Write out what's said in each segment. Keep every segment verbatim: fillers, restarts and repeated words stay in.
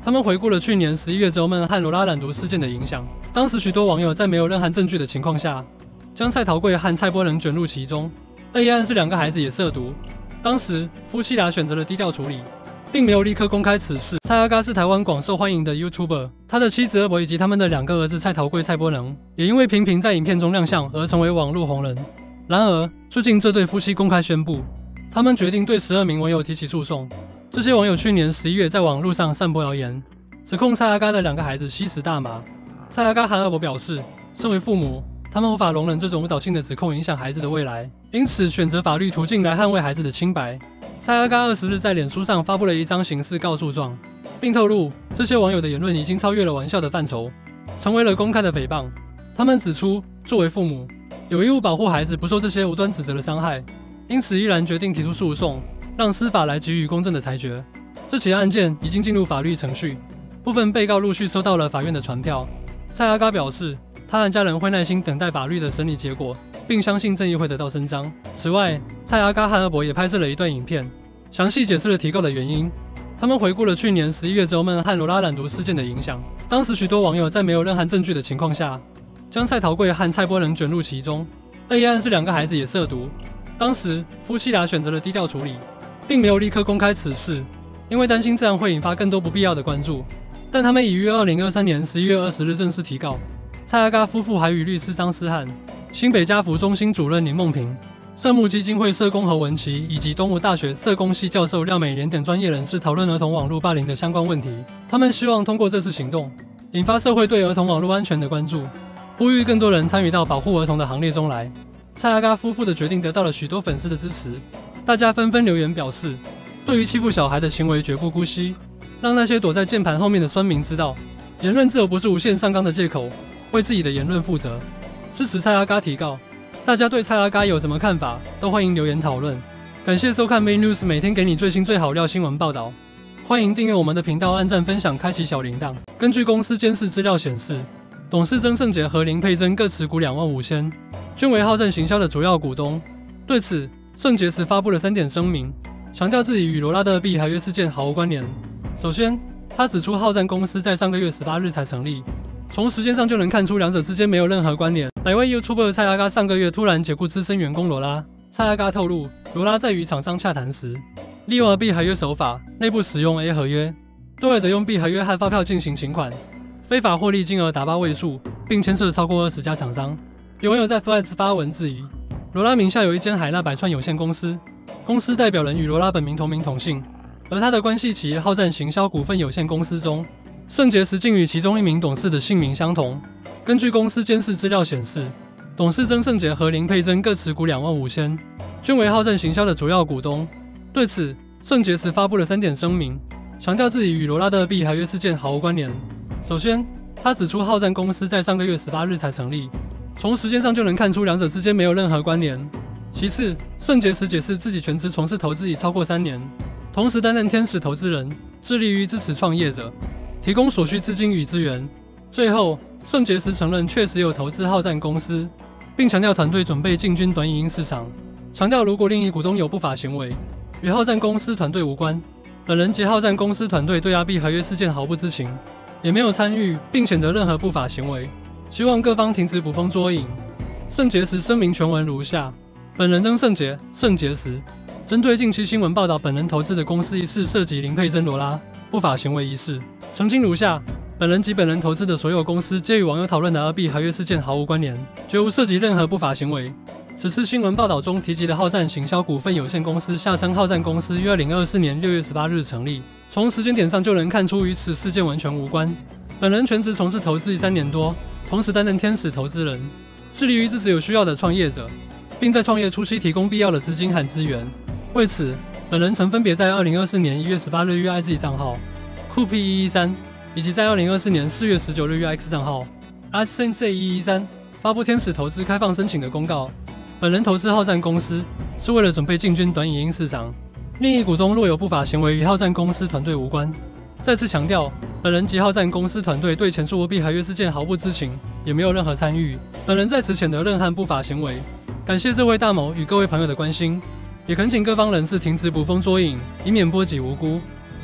他们回顾了去年十一月周曼和罗拉染毒事件的影响。当时许多网友在没有任何证据的情况下，将蔡桃贵和蔡波能卷入其中。而疑案是两个孩子也涉毒，当时夫妻俩选择了低调处理，并没有立刻公开此事。蔡阿嘎是台湾广受欢迎的 YouTuber， 他的妻子二伯以及他们的两个儿子蔡桃贵、蔡波能，也因为频频在影片中亮相而成为网络红人。然而，最近这对夫妻公开宣布，他们决定对十二名网友提起诉讼。这些网友去年十一月在网络上散播谣言，指控蔡阿嘎的两个孩子吸食大麻。蔡阿嘎和二伯表示，身为父母，他们无法容忍这种误导性的指控影响孩子的未来，因此选择法律途径来捍卫孩子的清白。蔡阿嘎二十日在脸书上发布了一张刑事告诉状，并透露这些网友的言论已经超越了玩笑的范畴，成为了公开的诽谤。他们指出，作为父母，有义务保护孩子不受这些无端指责的伤害，因此依然决定提出诉讼，让司法来给予公正的裁决。这起案件已经进入法律程序，部分被告陆续收到了法院的传票。蔡阿嘎表示，他和家人会耐心等待法律的审理结果，并相信正义会得到伸张。此外，蔡阿嘎和二伯也拍摄了一段影片，详细解释了提告的原因。他们回顾了去年十一月周曼和罗拉染毒事件的影响。当时许多网友在没有任何证据的情况下，将蔡桃贵和蔡波能卷入其中。而疑案是两个孩子也涉毒，当时夫妻俩选择了低调处理，并没有立刻公开此事，因为担心这样会引发更多不必要的关注。但他们已于二零二三年十一月二十日正式提告。蔡阿嘎夫妇还与律师张思翰、新北家福中心主任林梦平、社牧基金会社工何文琪以及东吴大学社工系教授廖美莲等专业人士讨论儿童网络霸凌的相关问题。他们希望通过这次行动，引发社会对儿童网络安全的关注，呼吁更多人参与到保护儿童的行列中来。蔡阿嘎夫妇的决定得到了许多粉丝的支持，大家纷纷留言表示，对于欺负小孩的行为绝不姑息，让那些躲在键盘后面的酸民知道，言论自由不是无限上纲的借口，为自己的言论负责，支持蔡阿嘎提告。大家对蔡阿嘎有什么看法，都欢迎留言讨论。感谢收看 Main News， 每天给你最新最好料新闻报道。欢迎订阅我们的频道，按赞分享，开启小铃铛。根据公司监视资料显示，董事曾胜杰和林佩珍各持股两万五千，均为浩正行销的主要股东。对此，胜杰时发布了三点声明，强调自己与罗拉的币合约事件毫无关联。首先，他指出浩战公司在上个月十八日才成立，从时间上就能看出两者之间没有任何关联。哪位 YouTuber 蔡阿嘎上个月突然解雇资深员工罗拉？蔡阿嘎透露，罗拉在与厂商洽谈时，利用了 B 合约手法，内部使用 A 合约，对外者用 B 合约和发票进行请款，非法获利金额达八位数，并牵涉超过二十家厂商。有网友在 Threads 发文质疑，罗拉名下有一间海纳百川有限公司，公司代表人与罗拉本名同名同姓，而他的关系企业浩战行销股份有限公司中，胜杰时竟与其中一名董事的姓名相同。根据公司监视资料显示，董事曾胜杰和林佩珍各持股两万五千，均为浩战行销的主要股东。对此，胜杰时发布了三点声明，强调自己与罗拉的 B 合约事件毫无关联。首先，他指出浩战公司在上个月十八日才成立，从时间上就能看出两者之间没有任何关联。其次，胜杰时解释自己全职从事投资已超过三年，同时担任天使投资人，致力于支持创业者，提供所需资金与资源。最后，胜杰时承认确实有投资浩战公司，并强调团队准备进军短影音市场，强调如果另一股东有不法行为，与浩战公司团队无关。本人及浩战公司团队对阿 B 合约事件毫不知情，也没有参与，并谴责任何不法行为，希望各方停止捕风捉影。胜杰时声明全文如下：本人曾胜杰，胜杰时，针对近期新闻报道本人投资的公司疑似涉及林佩珍罗拉不法行为一事，澄清如下：本人及本人投资的所有公司皆与网友讨论的阿 B 合约事件毫无关联，绝无涉及任何不法行为。此次新闻报道中提及的浩战行销股份有限公司下称浩战公司于二零二四年六月十八日成立，从时间点上就能看出与此事件完全无关。本人全职从事投资已三年多，同时担任天使投资人，致力于支持有需要的创业者，并在创业初期提供必要的资金和资源。为此，本人曾分别在二零二四年一月十八日约 I G 账号 Q P 一一三，以及在二零二四年四月十九日约 X 账号 A D S E N J 一一三发布天使投资开放申请的公告。本人投资浩战公司是为了准备进军短影音市场，另一股东若有不法行为与浩战公司团队无关。再次强调，本人及浩战公司团队对前述 B 合约事件毫不知情，也没有任何参与。本人在此谴责任何不法行为，感谢这位大某与各位朋友的关心，也恳请各方人士停止捕风捉影，以免波及无辜。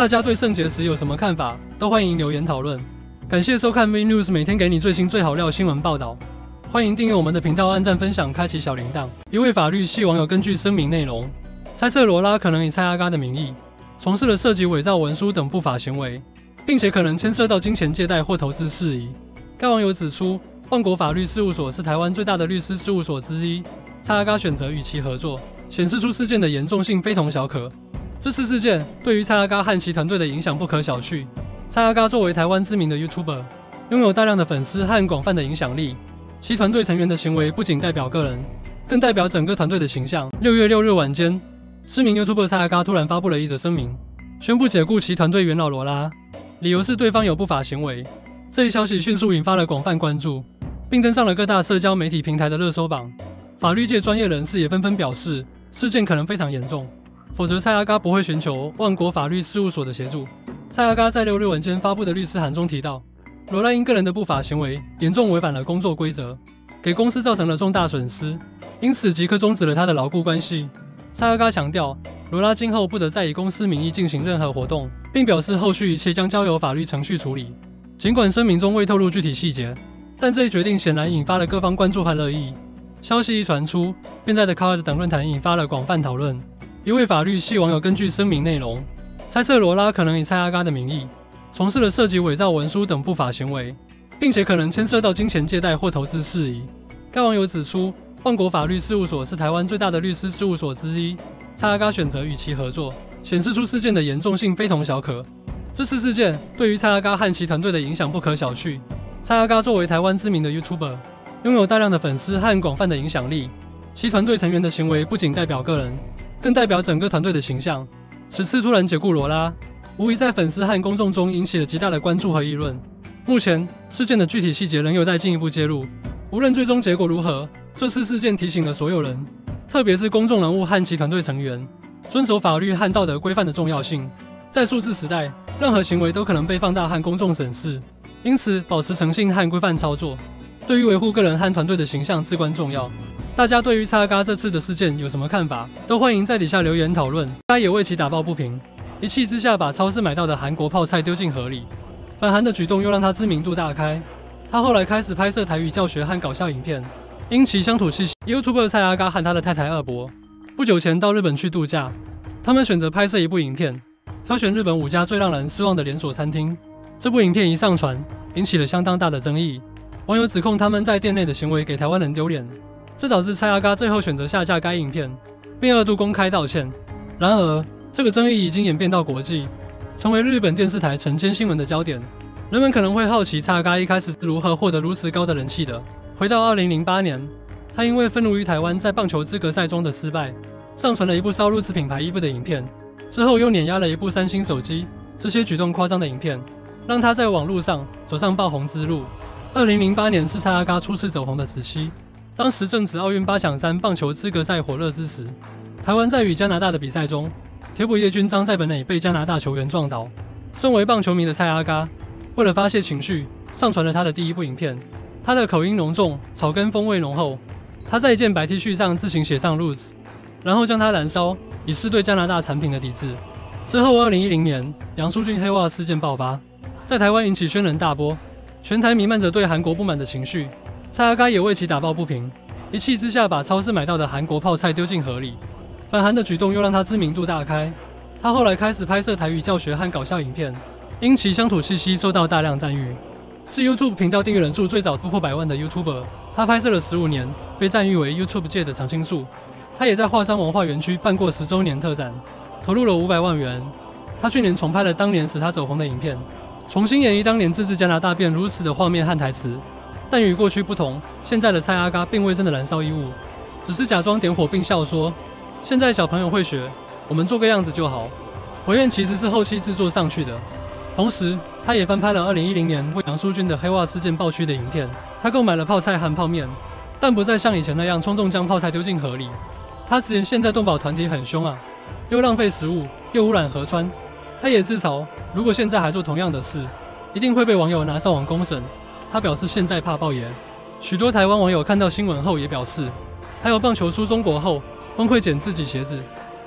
大家对肾结石有什么看法？都欢迎留言讨论。感谢收看 V News， 每天给你最新最好料新闻报道。欢迎订阅我们的频道，按赞分享，开启小铃铛。一位法律系网友根据声明内容，猜测罗拉可能以蔡阿嘎的名义，从事了涉及伪造文书等不法行为，并且可能牵涉到金钱借贷或投资事宜。该网友指出，万国法律事务所是台湾最大的律师事务所之一，蔡阿嘎选择与其合作，显示出事件的严重性非同小可。这次事件对于蔡阿嘎和其团队的影响不可小觑。蔡阿嘎作为台湾知名的 YouTuber， 拥有大量的粉丝和广泛的影响力。其团队成员的行为不仅代表个人，更代表整个团队的形象。六月六日晚间，知名 YouTuber 蔡阿嘎突然发布了一则声明，宣布解雇其团队元老罗拉，理由是对方有不法行为。这一消息迅速引发了广泛关注，并登上了各大社交媒体平台的热搜榜。法律界专业人士也纷纷表示，事件可能非常严重，否则蔡阿嘎不会寻求万国法律事务所的协助。蔡阿嘎在六日晚间发布的律师函中提到，罗拉因个人的不法行为严重违反了工作规则，给公司造成了重大损失，因此即刻终止了他的劳雇关系。蔡阿嘎强调，罗拉今后不得再以公司名义进行任何活动，并表示后续一切将交由法律程序处理。尽管声明中未透露具体细节，但这一决定显然引发了各方关注和热议。消息一传出，便在 The Card 等论坛引发了广泛讨论。一位法律系网友根据声明内容，猜测罗拉可能以蔡阿嘎的名义，从事了涉及伪造文书等不法行为，并且可能牵涉到金钱借贷或投资事宜。该网友指出，万国法律事务所是台湾最大的律师事务所之一，蔡阿嘎选择与其合作，显示出事件的严重性非同小可。这次事件对于蔡阿嘎和其团队的影响不可小觑。蔡阿嘎作为台湾知名的 YouTuber， 拥有大量的粉丝和广泛的影响力，其团队成员的行为不仅代表个人，更代表整个团队的形象。此次突然解雇罗拉，无疑在粉丝和公众中引起了极大的关注和议论。目前，事件的具体细节仍有待进一步揭露。无论最终结果如何，这次事件提醒了所有人，特别是公众人物和其团队成员，遵守法律和道德规范的重要性。在数字时代，任何行为都可能被放大和公众审视，因此保持诚信和规范操作，对于维护个人和团队的形象至关重要。大家对于蔡阿嘎这次的事件有什么看法？都欢迎在底下留言讨论。他也为其打抱不平，一气之下把超市买到的韩国泡菜丢进河里。反韩的举动又让他知名度大开。他后来开始拍摄台语教学和搞笑影片，因其乡土气息。YouTuber 蔡阿嘎和他的太太二伯不久前到日本去度假，他们选择拍摄一部影片，挑选日本五家最让人失望的连锁餐厅。这部影片一上传，引起了相当大的争议。网友指控他们在店内的行为给台湾人丢脸，这导致蔡阿嘎最后选择下架该影片，并二度公开道歉。然而，这个争议已经演变到国际，成为日本电视台晨间新闻的焦点。人们可能会好奇蔡阿嘎一开始是如何获得如此高的人气的。回到二零零八年，他因为愤怒于台湾在棒球资格赛中的失败，上传了一部烧入此品牌衣服的影片，之后又碾压了一部三星手机。这些举动夸张的影片，让他在网络上走上爆红之路。二零零八年是蔡阿嘎初次走红的时期，当时正值奥运八强三棒球资格赛火热之时。台湾在与加拿大的比赛中，铁捕叶军张在本垒被加拿大球员撞倒。身为棒球迷的蔡阿嘎，为了发泄情绪，上传了他的第一部影片。他的口音浓重，草根风味浓厚。他在一件白 T 恤上自行写上 Roots， 然后将它燃烧，以示对加拿大产品的抵制。之后二零一零年，杨淑俊黑袜事件爆发，在台湾引起轩然大波，全台弥漫着对韩国不满的情绪。蔡阿嘎也为其打抱不平，一气之下把超市买到的韩国泡菜丢进河里。反韩的举动又让他知名度大开。他后来开始拍摄台语教学和搞笑影片，因其乡土气息受到大量赞誉，是 YouTube 频道订阅人数最早突破百万的 YouTuber。他拍摄了十五年，被赞誉为 YouTube 界的常青树。他也在华山文化园区办过十周年特展，投入了五百万元。他去年重拍了当年使他走红的影片，重新演绎当年自制加拿大变如此的画面和台词。但与过去不同，现在的蔡阿嘎并未真的燃烧衣物，只是假装点火并笑说：“现在小朋友会学，我们做个样子就好。”火焰其实是后期制作上去的。同时，他也翻拍了二零一零年为杨淑君的黑袜事件爆区的影片。他购买了泡菜和泡面，但不再像以前那样冲动将泡菜丢进河里。他直言现在动保团体很凶啊，又浪费食物，又污染河川。他也自嘲，如果现在还做同样的事，一定会被网友拿上网公审。他表示现在怕爆爷。许多台湾网友看到新闻后也表示，还有棒球输中国后崩溃捡自己鞋子，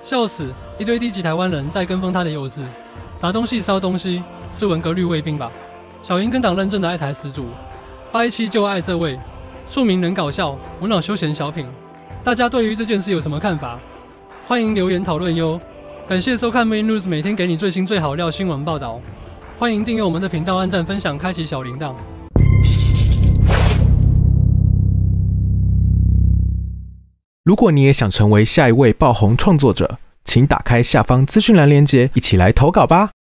笑死，一堆低级台湾人在跟风他的幼稚，砸东西烧东西，是文革绿卫兵吧？小英跟党认证的爱台始祖，八一七就爱这位，庶民人搞笑，无脑休闲小品。大家对于这件事有什么看法？欢迎留言讨论哟。感谢收看 Main News， 每天给你最新最好料新闻报道。欢迎订阅我们的频道，按赞分享，开启小铃铛。 如果你也想成为下一位爆红创作者，请打开下方资讯栏链接，一起来投稿吧。